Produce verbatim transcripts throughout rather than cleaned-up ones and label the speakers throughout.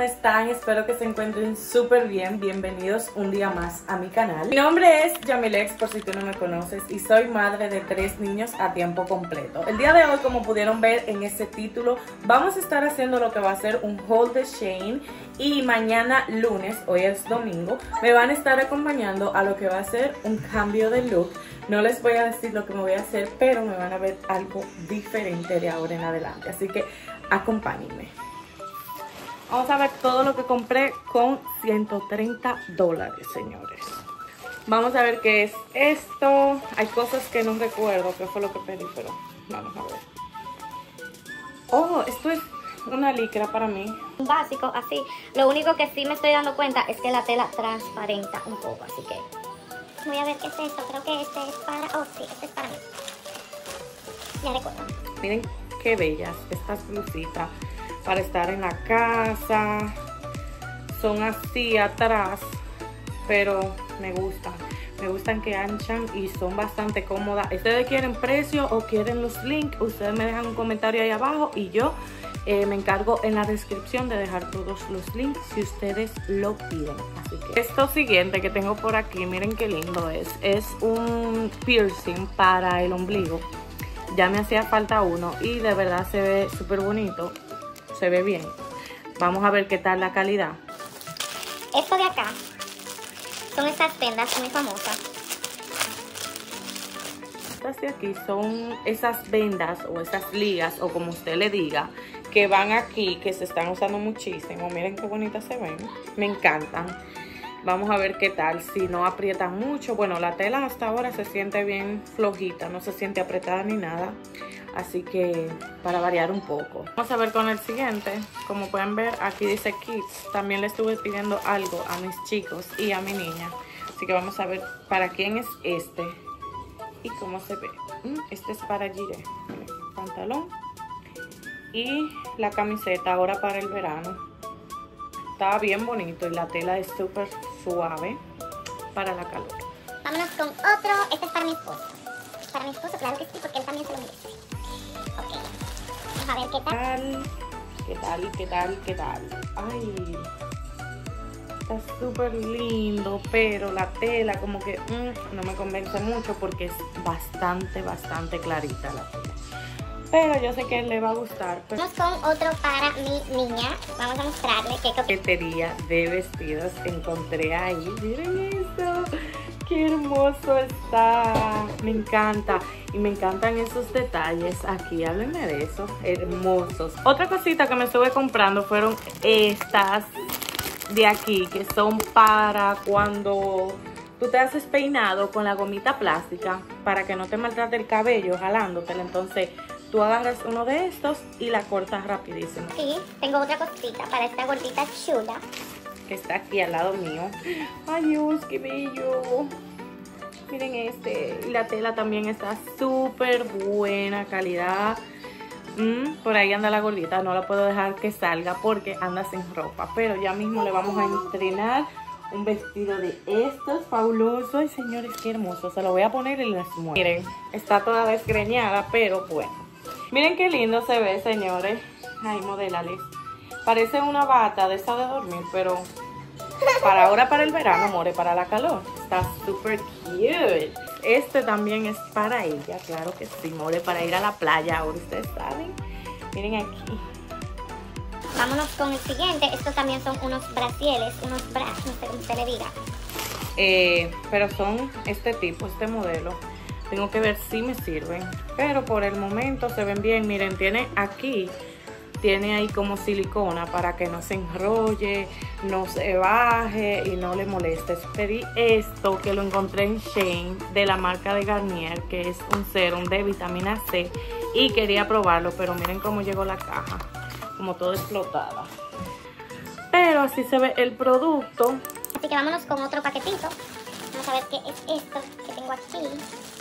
Speaker 1: están? Espero que se encuentren súper bien. Bienvenidos un día más a mi canal. Mi nombre es Yamilex, por si tú no me conoces, y soy madre de tres niños a tiempo completo. El día de hoy, como pudieron ver en ese título, vamos a estar haciendo lo que va a ser un haul de Shein. Y mañana lunes, hoy es domingo, me van a estar acompañando a lo que va a ser un cambio de look. No les voy a decir lo que me voy a hacer, pero me van a ver algo diferente de ahora en adelante. Así que acompáñenme. Vamos a ver todo lo que compré con ciento treinta dólares, señores. Vamos a ver qué es esto. Hay cosas que no recuerdo qué fue lo que pedí, pero vamos a ver. Oh, esto es una licra para mí.
Speaker 2: Un básico, así. Lo único que sí me estoy dando cuenta es que la tela transparenta un poco, así que voy a ver qué es esto. Creo que este es para... Oh, sí, este es para mí. Ya recuerdo.
Speaker 1: Miren qué bellas estas blusitas para estar en la casa. Son así atrás, pero me gustan. Me gustan que anchan y son bastante cómodas. ¿Ustedes quieren precio o quieren los links? Ustedes me dejan un comentario ahí abajo y yo eh, me encargo en la descripción de dejar todos los links si ustedes lo piden. Así que esto siguiente que tengo por aquí, miren qué lindo es. Es un piercing para el ombligo. Ya me hacía falta uno y de verdad se ve súper bonito. Se ve bien. Vamos a ver qué tal la calidad.
Speaker 2: Esto de acá son estas vendas muy famosas.
Speaker 1: Estas de aquí son esas vendas o esas ligas o como usted le diga, que van aquí, que se están usando muchísimo. Miren qué bonitas se ven. Me encantan. Vamos a ver qué tal. Si no aprietan mucho. Bueno, la tela hasta ahora se siente bien flojita. No se siente apretada ni nada. Así que para variar un poco. Vamos a ver con el siguiente. Como pueden ver, aquí dice Kids. También le estuve pidiendo algo a mis chicos y a mi niña. Así que vamos a ver para quién es este y cómo se ve. Este es para Jire. Miren, pantalón y la camiseta ahora para el verano. Está bien bonito y la tela es súper suave para la calor.
Speaker 2: Vámonos con otro. Este es para mi esposo. Para mi esposo, claro que sí, porque él también se lo merece. Ok. Vamos a ver qué tal.
Speaker 1: ¿Qué tal? ¿Qué tal? ¿Qué tal? Ay, está súper lindo, pero la tela como que mmm, no me convence mucho porque es bastante, bastante clarita la tela. Pero yo sé que le va a gustar. Pues.
Speaker 2: Vamos con otro para mi niña. Vamos a mostrarle qué
Speaker 1: coquetería de vestidos encontré ahí. Miren eso. Qué hermoso está. Me encanta. Y me encantan esos detalles aquí. Háblenme de eso. Hermosos. Otra cosita que me estuve comprando fueron estas de aquí, que son para cuando tú te haces peinado con la gomita plástica para que no te maltrate el cabello jalándotela. Entonces tú agarras uno de estos y la cortas rapidísimo.
Speaker 2: Sí, tengo otra cosita para esta gordita chula
Speaker 1: que está aquí al lado mío. Ay Dios, qué bello. Miren este. Y la tela también está súper buena calidad. Mm, por ahí anda la gordita. No la puedo dejar que salga porque anda sin ropa. Pero ya mismo le vamos a estrenar un vestido de estos fabulosos. Ay señores, qué hermoso. Se lo voy a poner y les muestro. Miren, está toda desgreñada, pero bueno. Miren qué lindo se ve, señores. Ay, modélales. Parece una bata de esa de dormir, pero para ahora, para el verano, amores, para la calor. Está súper cute. Este también es para ella, claro que sí, more, para ir a la playa. Ahora ustedes saben. Miren aquí.
Speaker 2: Vámonos con el siguiente. Estos también son unos brasieles, unos bras, no sé cómo se le diga.
Speaker 1: Eh, pero son este tipo, este modelo. Tengo que ver si me sirven. Pero por el momento se ven bien. Miren, tiene aquí, tiene ahí como silicona para que no se enrolle, no se baje y no le moleste. Pedí esto que lo encontré en Shein de la marca de Garnier, que es un serum de vitamina C. Y quería probarlo, pero miren cómo llegó la caja. Como toda explotada. Pero así se ve el producto.
Speaker 2: Así que vámonos con otro paquetito. Vamos a ver qué es esto que tengo aquí.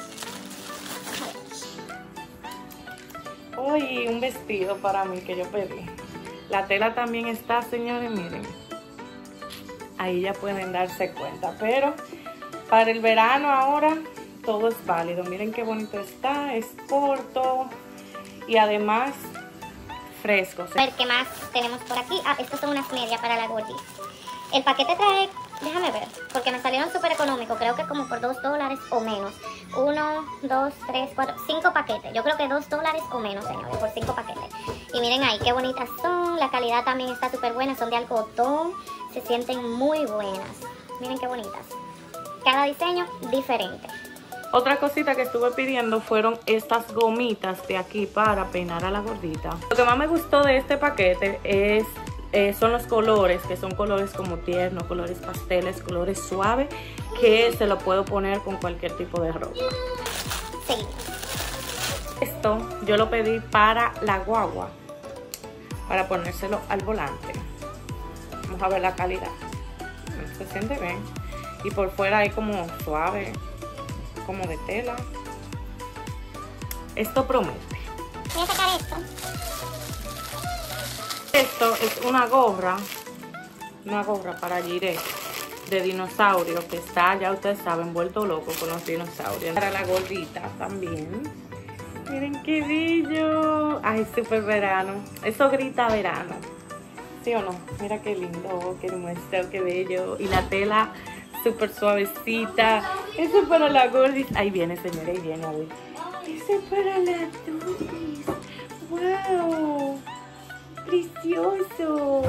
Speaker 1: Uy, un vestido para mí que yo pedí. La tela también está, señores, miren. Ahí ya pueden darse cuenta. Pero para el verano ahora todo es válido. Miren qué bonito está, es corto. Y además frescos.
Speaker 2: A ver qué más tenemos por aquí. Ah, estos son unas medias para la gordita. El paquete trae, déjame ver, porque me salieron súper económicos, creo que como por dos dólares o menos. Uno, dos, tres, cuatro, cinco paquetes. Yo creo que dos dólares o menos, señores, por cinco paquetes. Y miren ahí qué bonitas son. La calidad también está súper buena, son de algodón. Se sienten muy buenas. Miren qué bonitas. Cada diseño diferente.
Speaker 1: Otra cosita que estuve pidiendo fueron estas gomitas de aquí para peinar a la gordita. Lo que más me gustó de este paquete es, eh, son los colores, que son colores como tiernos, colores pasteles, colores suaves, que se lo puedo poner con cualquier tipo de ropa.
Speaker 2: Sí.
Speaker 1: Esto yo lo pedí para la guagua, para ponérselo al volante. Vamos a ver la calidad. Se siente bien. Y por fuera hay como suave, como de tela. Esto promete.
Speaker 2: Voy a sacar esto.
Speaker 1: Esto es una gorra, una gorra para Jiré de dinosaurio, que está, ya ustedes saben, vuelto loco con los dinosaurios. Para la gordita también. Miren qué bello. Ay, súper verano. Eso grita verano. ¿Sí o no? Mira qué lindo, qué hermoso, qué bello. Y la tela súper suavecita. Eso es para la gordis. Ahí viene, señora, ahí viene. Ahí. Eso es para la gordis. ¡Wow! ¡Precioso!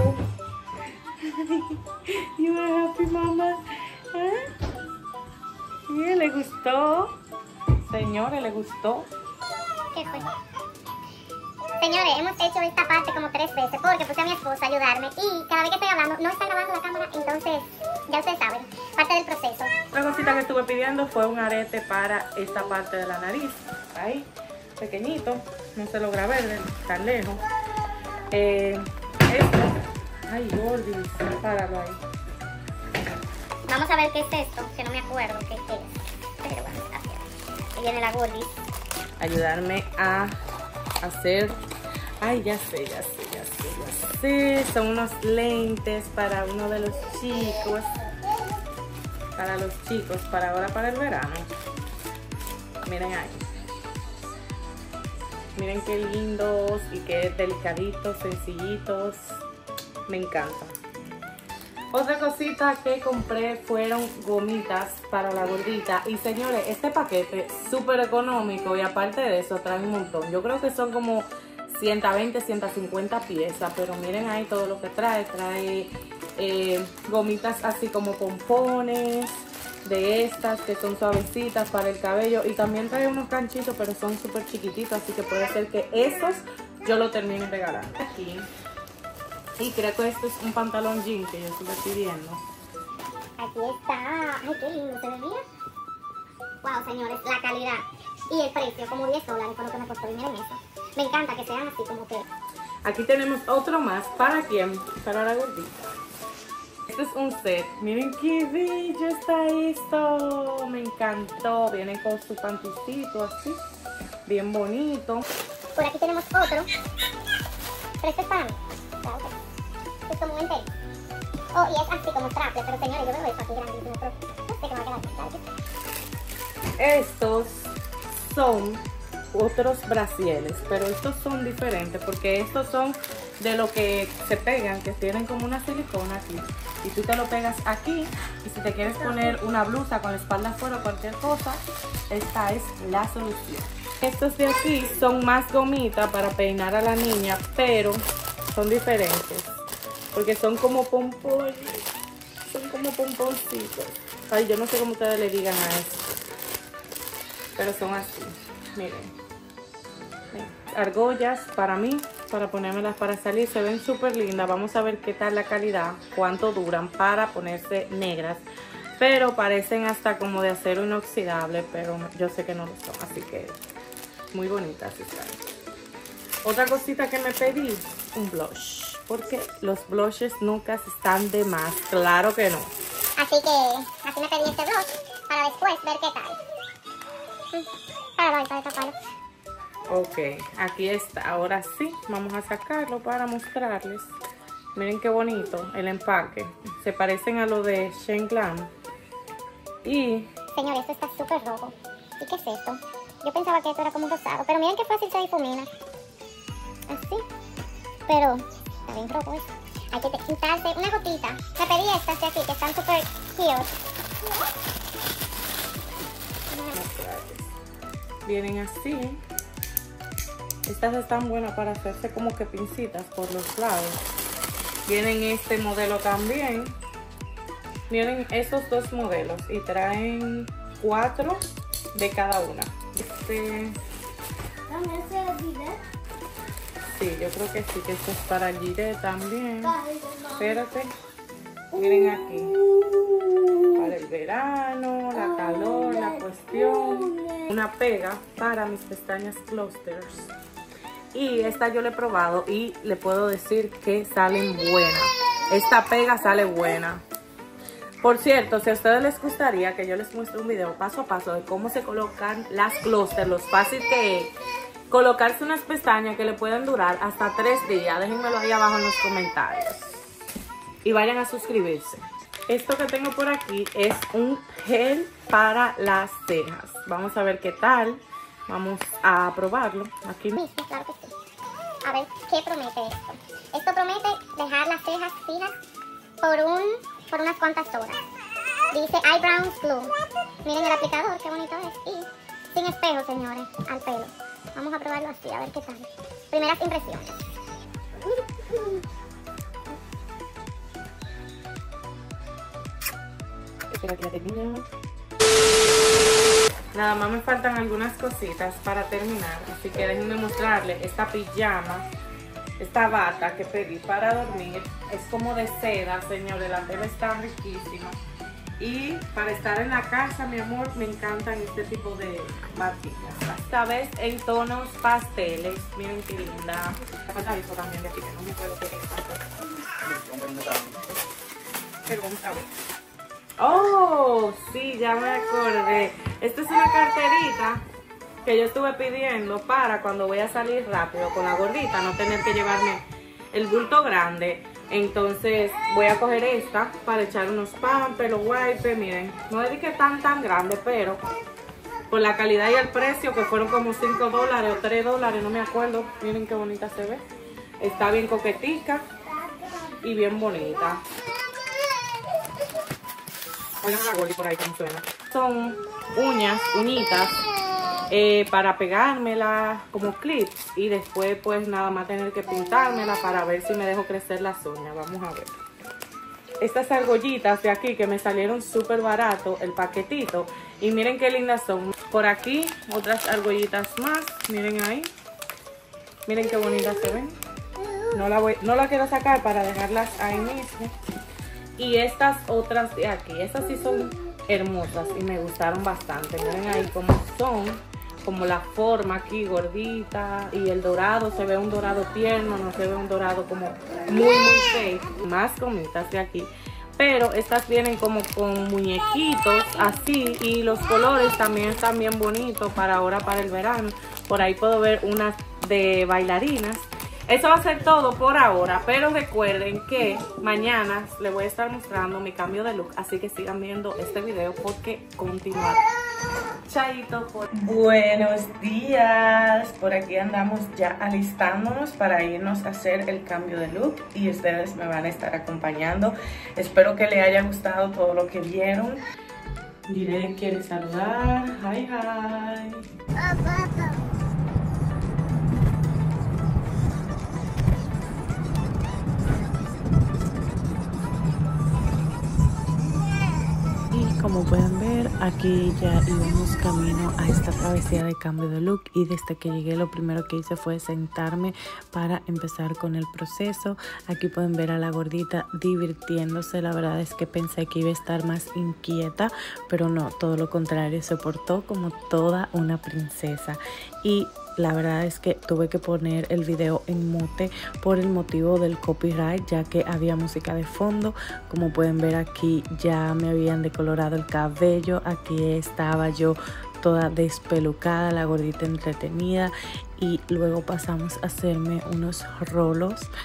Speaker 1: You are happy, mama. ¿Eh? ¿Sí? ¿Le gustó? Señores, ¿le gustó?
Speaker 2: ¿Qué fue? Señores, hemos hecho esta parte como tres veces porque puse a mi esposa a ayudarme y cada vez que estoy hablando no está grabando la cámara, entonces ya ustedes saben, parte del proceso.
Speaker 1: Otra cosita que estuve pidiendo fue un arete para esta parte de la nariz. Ahí, pequeñito, no se logra ver tan lejos. Eh, esto, ay, gordis, páralo ahí.
Speaker 2: Vamos a ver qué es esto, que no me acuerdo qué es. Pero bueno, gracias. Ahí viene la gordis.
Speaker 1: Ayudarme a hacer, ay, ya sé, ya sé, ya sé, ya sé. Son unos lentes para uno de los chicos. Para los chicos, para ahora, para el verano. Miren ahí. Miren qué lindos y qué delicaditos, sencillitos. Me encantan. Otra cosita que compré fueron gomitas para la gordita. Y señores, este paquete es súper económico y aparte de eso trae un montón. Yo creo que son como ciento veinte, ciento cincuenta piezas. Pero miren ahí todo lo que trae. Trae eh, gomitas así como pompones. De estas que son suavecitas para el cabello. Y también trae unos ganchitos, pero son súper chiquititos. Así que puede ser que estos yo lo termine regalando. Aquí. Y creo que este es un pantalón jean que yo estuve pidiendo.
Speaker 2: Aquí está. Ay, qué lindo se ve, mira. Wow, señores, la calidad y el precio, como diez dólares por lo que me costó. Y miren eso. Me encanta que sean así como que.
Speaker 1: Aquí tenemos otro más. ¿Para quién? Para la gordita. Este es un set. Miren qué bello está esto. Me encantó. Viene con su panticito así. Bien bonito.
Speaker 2: Por aquí tenemos otro. Pero este es para mí. Claro que es como un entero. Oh, y es así como traple. Pero señores, yo veo esto aquí grandísimo. Pero no sé qué me va a quedar. ¿Sabes?
Speaker 1: Estos son otros brasieres, pero estos son diferentes porque estos son de lo que se pegan, que tienen como una silicona aquí. Y tú te lo pegas aquí y si te quieres poner una blusa con la espalda afuera o cualquier cosa, esta es la solución. Estos de aquí son más gomitas para peinar a la niña, pero son diferentes porque son como pompones, son como pomponcitos. Ay, yo no sé cómo ustedes le digan a esto, pero son así, miren. Argollas para mí, para ponérmelas para salir, se ven súper lindas. Vamos a ver qué tal la calidad, cuánto duran para ponerse negras, pero parecen hasta como de acero inoxidable, pero yo sé que no lo son, así que muy bonitas están. Otra cosita que me pedí, un blush, porque los blushes nunca están de más, claro que no.
Speaker 2: Así que así me pedí este blush para después ver qué tal. Para para taparlo.
Speaker 1: Ok, aquí está, ahora sí, vamos a sacarlo para mostrarles. Miren qué bonito el empaque, se parecen a lo de Shane Glam. Y...
Speaker 2: señores, esto está súper rojo. ¿Y qué es esto? Yo pensaba que esto era como un rosado, pero miren qué fácil se difumina. Así. pero está bien rojo esto. Hay que quitarse una gotita. Me pedí estas de aquí que están súper cute.
Speaker 1: Vienen así. Estas están buenas para hacerse como que pincitas por los lados. Vienen este modelo también. Vienen estos dos modelos y traen cuatro de cada una. Este... Sí, yo creo que sí, que esto es para el gilet también. Espérate. Miren aquí. Para el verano, la calor, la cuestión. Una pega para mis pestañas clusters. Y esta yo la he probado y le puedo decir que salen buenas. Esta pega sale buena. Por cierto, si a ustedes les gustaría que yo les muestre un video paso a paso de cómo se colocan las clusters, lo fácil que es colocarse unas pestañas que le pueden durar hasta tres días, déjenmelo ahí abajo en los comentarios. Y vayan a suscribirse. Esto que tengo por aquí es un gel para las cejas. Vamos a ver qué tal. Vamos a probarlo. Aquí.
Speaker 2: Sí, claro que sí. A ver, ¿qué promete esto? Esto promete dejar las cejas fijas por, un, por unas cuantas horas. Dice Eyebrows Glue. Miren el aplicador, qué bonito es. Y sin espejo, señores, al pelo. Vamos a probarlo así, a ver qué tal. Primeras impresiones.
Speaker 1: Espera que la termine. Nada más me faltan algunas cositas para terminar, así que déjenme mostrarles esta pijama, esta bata que pedí para dormir. Es como de seda, señores, la tela está riquísima. Y para estar en la casa, mi amor, me encantan este tipo de batitas. Esta vez en tonos pasteles, miren qué linda. Me falta eso también de aquí, que no me puedo querer. Pero vamos a ver. Oh, sí, ya me acordé. Esta es una carterita que yo estuve pidiendo para cuando voy a salir rápido con la gordita, no tener que llevarme el bulto grande. Entonces voy a coger esta para echar unos pampers, los wipes. Miren, no es de que tan tan grande, pero por la calidad y el precio, que fueron como cinco dólares o tres dólares, no me acuerdo. Miren qué bonita se ve. Está bien coquetica y bien bonita. Oigan la goli por ahí como suena. Son uñas, uñitas, eh, para pegármela como clips. Y después pues nada más tener que pintármela para ver si me dejo crecer las uñas. Vamos a ver. Estas argollitas de aquí que me salieron súper barato, el paquetito. Y miren qué lindas son. Por aquí otras argollitas más. Miren ahí. Miren qué bonitas se ven. No la, voy, no la quiero sacar para dejarlas ahí mismo. Y estas otras de aquí, estas sí son hermosas y me gustaron bastante. Miren ahí cómo son, como la forma aquí gordita y el dorado, se ve un dorado tierno, no se ve un dorado como muy muy fake. Más gomitas de aquí, pero estas vienen como con muñequitos así y los colores también están bien bonitos para ahora, para el verano. Por ahí puedo ver unas de bailarinas. Eso va a ser todo por ahora, pero recuerden que mañana les voy a estar mostrando mi cambio de look, así que sigan viendo este video porque continuará. Chaito. Por... Buenos días, por aquí andamos ya alistándonos para irnos a hacer el cambio de look y ustedes me van a estar acompañando. Espero que les haya gustado todo lo que vieron. Diré quiere saludar. Hi, hi. Como pueden ver, aquí ya íbamos camino a esta travesía de cambio de look y desde que llegué lo primero que hice fue sentarme para empezar con el proceso. Aquí pueden ver a la gordita divirtiéndose. La verdad es que pensé que iba a estar más inquieta, pero no, todo lo contrario, se portó como toda una princesa. Y la verdad es que tuve que poner el video en mute por el motivo del copyright, ya que había música de fondo. Como pueden ver aquí ya me habían decolorado el cabello. Aquí estaba yo toda despelucada, la gordita entretenida. Y luego pasamos a hacerme unos rolos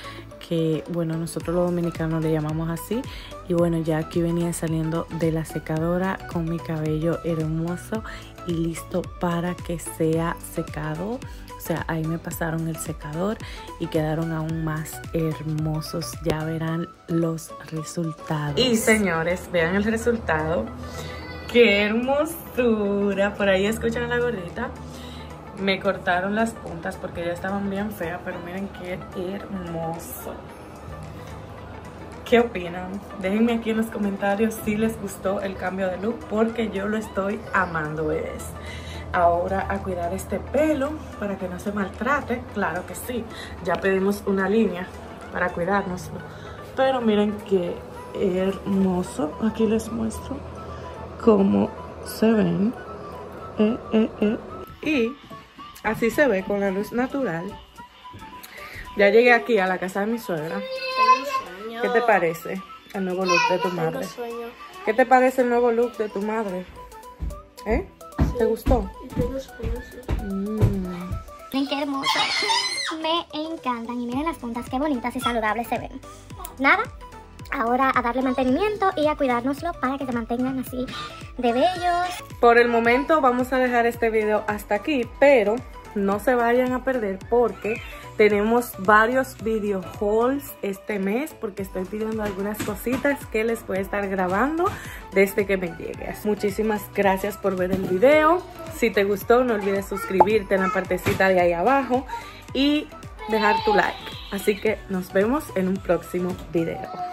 Speaker 1: que, bueno, nosotros los dominicanos le llamamos así. Y bueno, ya aquí venía saliendo de la secadora con mi cabello hermoso y listo para que sea secado. O sea, ahí me pasaron el secador y quedaron aún más hermosos. Ya verán los resultados. Y señores, vean el resultado. ¡Qué hermosura! Por ahí escuchan a la gordita. Me cortaron las puntas porque ya estaban bien feas, pero miren qué hermoso. ¿Qué opinan? Déjenme aquí en los comentarios si les gustó el cambio de look, porque yo lo estoy amando. Es ahora a cuidar este pelo para que no se maltrate. Claro que sí, ya pedimos una línea para cuidárnoslo, pero miren qué hermoso. Aquí les muestro cómo se ven. Eh, eh, eh. Y así se ve con la luz natural. Ya llegué aquí a la casa de mi suegra. ¿Qué te parece el nuevo look de tu madre? ¿Qué te parece el nuevo look de tu madre? ¿Eh? Sí. ¿Te gustó?
Speaker 2: Tengo sueño, sí. Mm. Miren qué hermoso. Me encantan. Y miren las puntas, qué bonitas y saludables se ven. Nada, ahora a darle mantenimiento y a cuidárnoslo para que se mantengan así de bellos.
Speaker 1: Por el momento vamos a dejar este video hasta aquí, pero no se vayan a perder porque tenemos varios video hauls este mes, porque estoy pidiendo algunas cositas que les voy a estar grabando desde que me llegue. Muchísimas gracias por ver el video. Si te gustó, no olvides suscribirte en la partecita de ahí abajo y dejar tu like. Así que nos vemos en un próximo video.